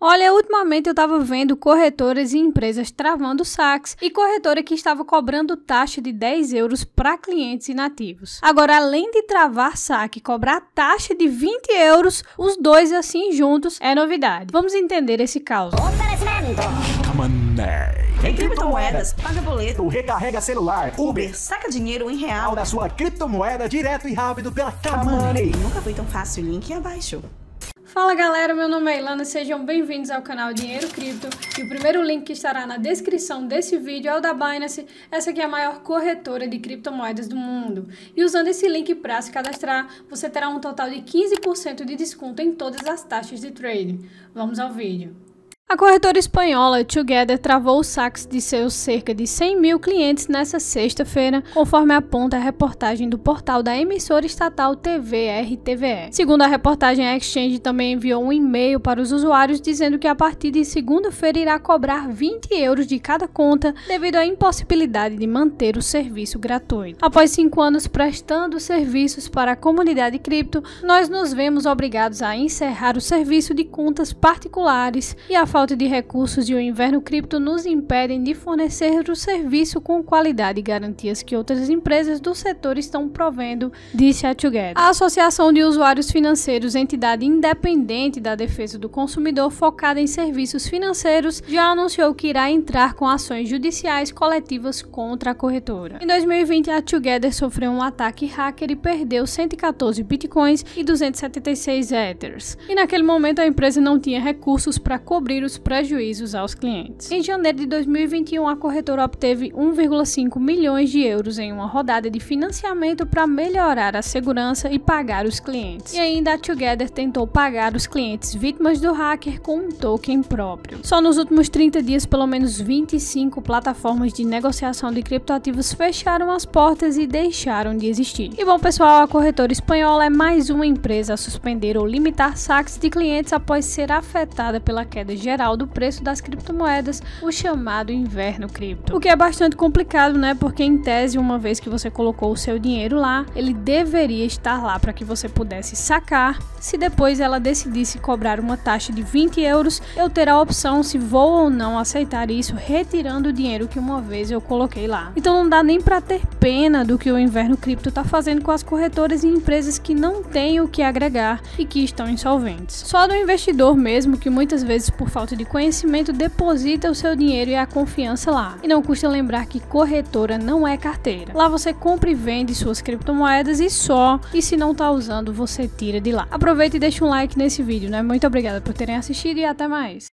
Olha, ultimamente eu estava vendo corretoras e empresas travando saques e corretora que estava cobrando taxa de 10 euros para clientes inativos. Agora, além de travar saque e cobrar taxa de 20 euros, os dois assim juntos é novidade. Vamos entender esse caos. Em criptomoedas, paga boleto, recarrega celular, Uber, saca dinheiro em real da sua criptomoeda direto e rápido pela K-Money. Nunca foi tão fácil, link abaixo. Fala galera, meu nome é Ilana, sejam bem-vindos ao canal Dinheiro Cripto e o primeiro link que estará na descrição desse vídeo é o da Binance, essa aqui é a maior corretora de criptomoedas do mundo. E usando esse link para se cadastrar, você terá um total de 15% de desconto em todas as taxas de trading. Vamos ao vídeo. A corretora espanhola Together travou os saques de seus cerca de 100 mil clientes nesta sexta-feira, conforme aponta a reportagem do portal da emissora estatal TVR-TVE. Segundo a reportagem, a exchange também enviou um e-mail para os usuários dizendo que a partir de segunda-feira irá cobrar 20 euros de cada conta devido à impossibilidade de manter o serviço gratuito. Após 5 anos prestando serviços para a comunidade cripto, nós nos vemos obrigados a encerrar o serviço de contas particulares e a falta de recursos e o inverno cripto nos impedem de fornecer o serviço com qualidade e garantias que outras empresas do setor estão provendo, disse a Together. A Associação de Usuários Financeiros, entidade independente da defesa do consumidor focada em serviços financeiros, já anunciou que irá entrar com ações judiciais coletivas contra a corretora. Em 2020, a Together sofreu um ataque hacker e perdeu 114 bitcoins e 276 ethers. E naquele momento a empresa não tinha recursos para cobrir os prejuízos aos clientes. Em janeiro de 2021, a corretora obteve 1,5 milhões de euros em uma rodada de financiamento para melhorar a segurança e pagar os clientes. E ainda a Together tentou pagar os clientes vítimas do hacker com um token próprio. Só nos últimos 30 dias, pelo menos 25 plataformas de negociação de criptoativos fecharam as portas e deixaram de existir. E bom pessoal, a corretora espanhola é mais uma empresa a suspender ou limitar saques de clientes após ser afetada pela queda geral do preço das criptomoedas, o chamado inverno cripto. O que é bastante complicado, né? Porque em tese, uma vez que você colocou o seu dinheiro lá, ele deveria estar lá para que você pudesse sacar. Se depois ela decidisse cobrar uma taxa de 20 euros, eu terei a opção se vou ou não aceitar isso, retirando o dinheiro que uma vez eu coloquei lá. Então não dá nem para ter pena do que o inverno cripto está fazendo com as corretoras e empresas que não têm o que agregar e que estão insolventes. Só do investidor mesmo, que muitas vezes por falta de conhecimento deposita o seu dinheiro e a confiança lá. E não custa lembrar que corretora não é carteira. Lá você compra e vende suas criptomoedas e só, e se não tá usando, você tira de lá. Aproveita e deixa um like nesse vídeo, né? Muito obrigada por terem assistido e até mais.